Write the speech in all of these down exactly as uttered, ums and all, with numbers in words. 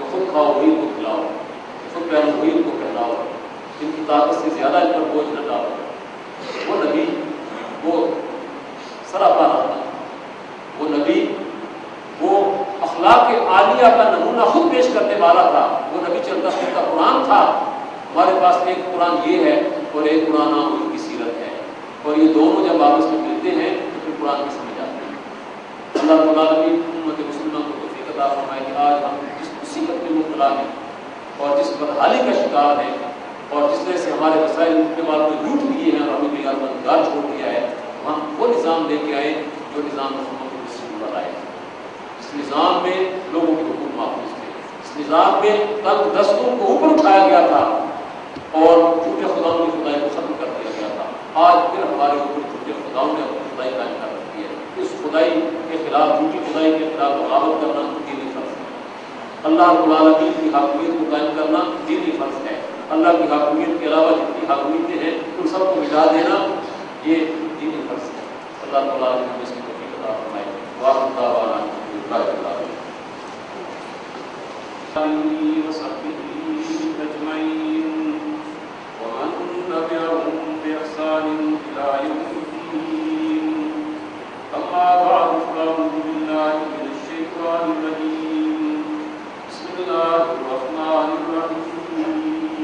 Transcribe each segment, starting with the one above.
تو خود کھاؤ وہی کو کھلاؤ، خود پہنو وہی کو پہناؤ، ان کی طاقت سے زیادہ ان پر بوجھ نہ ڈالو۔ وہ نبی وہ سراپا نہ تھا، وہ نبی وہ اخلاق عالیہ کا نمونہ خود پیش کرنے والا تھا، وہ نبی چلتا پھرتا قرآن تھا۔ ہمارے پاس ایک قرآن یہ ہے اور ایک قرآن ان کی سیرت ہے، اور یہ دونوں جب آپس میں ملتے ہیں تو پھر قرآن کی سمجھ آتی ہے۔ اللہ تعالیٰ نے امت مسلمہ کو توفیق عطا فرمائے کہ آج ہم جس مصیبت میں مبتلا ہیں اور جس بدحالی کا شکار ہیں اور جس طرح سے ہمارے وسائل لوٹنے والوں نے لوٹ لیے ہیں اور ہمیں بے یارمندگار چھوڑ دیا ہے، ہم وہ نظام لے کے آئے جو نظام محمد رسول اللہ لائے۔ اس نظام میں لوگوں کے حقوق محفوظ تھے، اس نظام میں تنگ دستوں کو اوپر اٹھایا گیا تھا اور جھوٹے خداؤں کی خدائی کو ختم کر دیا گیا تھا۔ آج پھر ہمارے اوپر جھوٹے خداؤں نے اپنی خدائی قائم کر رکھی ہے۔ اس خدائی کے خلاف، جھوٹی خدائی کے خلاف بغاوت کرنا دینی فرض ہے۔ اللہ رب العالمین کی حاکمیت کو قائم کرنا دینی فرض ہے۔ اللہ کی حاکمیت کے علاوہ جتنی حاکمیتیں ہیں ان سب کو مٹا دینا یہ دینی فرض ہے۔ اللہ رب العالمین ہمیں اس کی توفیق عطا فرمائے۔ وآخر دعوانا الحمد للہ رب العالمین۔ وصحبه أجمعين ومن تبعهم بإحسان إلى يوم الدين، أما بعد فأعوذ بالله من الشيطان الرجيم، بسم الله الرحمن الرحيم،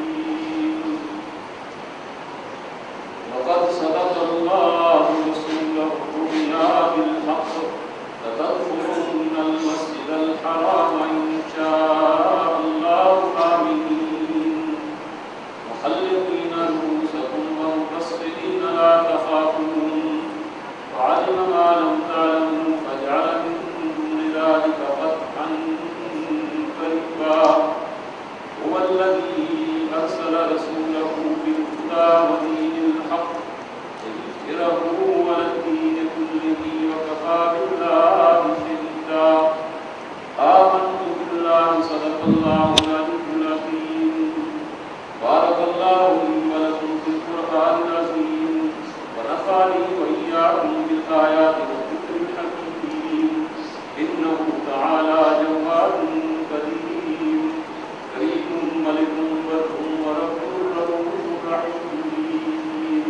لقد صدق الله رسوله الرؤيا بالحق لتدخلن المسجد الحرام إن شاء الله آمنين محلقين رؤوسكم ومقصرين لا تخافون وعلم ما لم تعلموا فجعل من دون ذلك فتحا قريبا هو الذي أرسل رسوله بالهدى ودين الحق ليظهره على الدين كله وكفى بالله شهيدا آمنت بالله صدق الله العلي العظيم بارك الله لي ولكم في القرآن العظيم ونفعني وإياكم بالآيات والذكر الحكيم إنه تعالى جواد كريم كريم ملك بر ورب رؤوف رحيم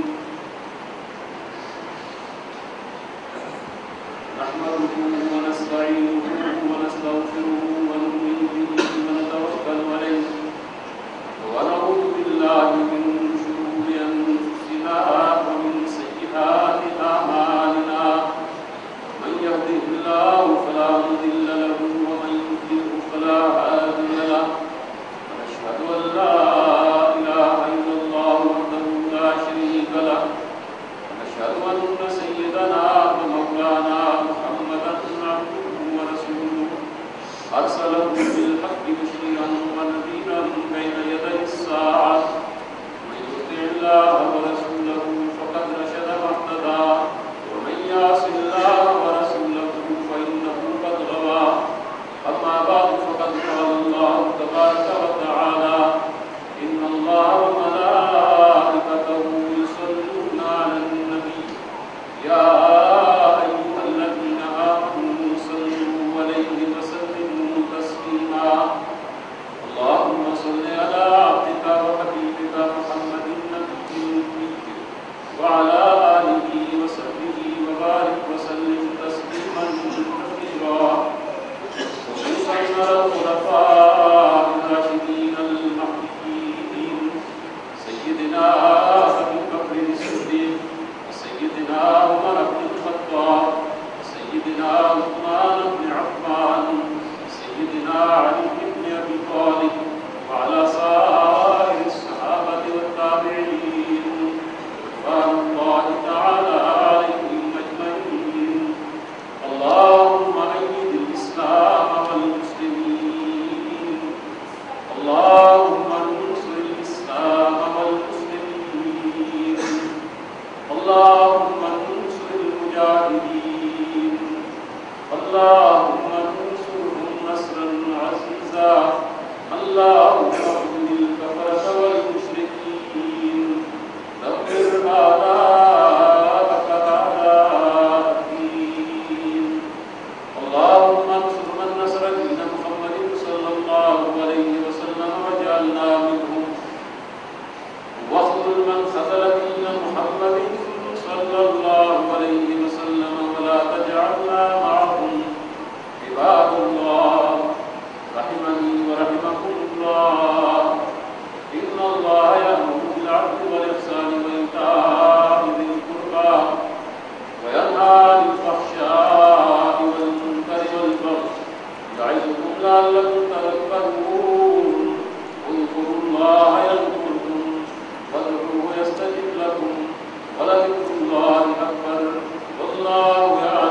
نحمده ونستعينه ونستغفره ونؤمن به ونتوكل عليه ونعوذ بالله من شرور أنفسنا ومن سيئات أعمالنا من يهده الله فلا مضل له ومن يضلل فلا هادي له ونشهد أن لا إله إلا الله وحده لا شريك له ونشهد أن سيدنا ومولانا محمدا عبده ورسوله أرسله بالحق بشيرا ونذيرا بين يدي الساعة من يطع الله ورسوله فقد رشد واهتدى ومن يعص الله ورسوله فإنه قد غوى أما بعد فقد قال الله تبارك وتعالى إن الله وملائكته يصلون على النبي يا أيها الذين آمنوا صلوا عليه وسلموا تسليما اللهم صل على عبدك وحبيبك محمد النبي الأمي وعلى آله وصحبه وبارك وسلم تسليما كثيرا خصوصا على الخلفاء الراشدين المهديين سيدنا أبي بكر الصديق وسيدنا عمر بن الخطاب وسيدنا عثمان بن عفان وسيدنا علي بن أبي طالب وعلى سائر الصحابة والتابعين رضوان الله تعالى عليهم أجمعين اللهم أيد الإسلام والمسلمين اللهم انصر الإسلام والمسلمين اللهم انصر المجاهدين اللهم انصرهم نصرا عزيزا اللهم اخذل الكفرة والمشركين دمر أعداءك أعداء الدين اللهم انصر من نصر دين محمد صلى الله عليه لكم لعلكم تذكرون اذكروا الله يذكركم وادعوه يستجب لكم ولذكر الله أكبر والله يعلم